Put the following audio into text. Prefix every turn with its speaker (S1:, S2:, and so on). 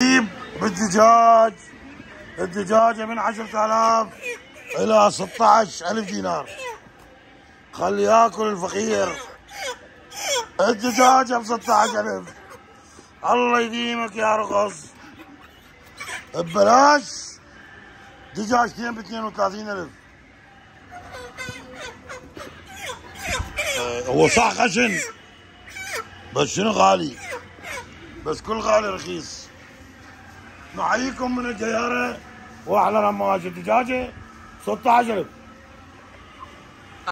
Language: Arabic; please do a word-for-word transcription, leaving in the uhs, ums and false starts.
S1: تجيب بالدجاج الدجاجة من عشرة آلاف إلى ستة عشر ألف دينار. خلي ياكل الفقير. الدجاجة ب ستة عشر ألف. الله يديمك يا رخص. ببلاش دجاجتين ب اثنين وثلاثين ألف. هو صح خشن بس شنو غالي، بس كل غالي رخيص. نحييكم من الجيارة واحلى رماج الدجاجة ستة عشر ألف.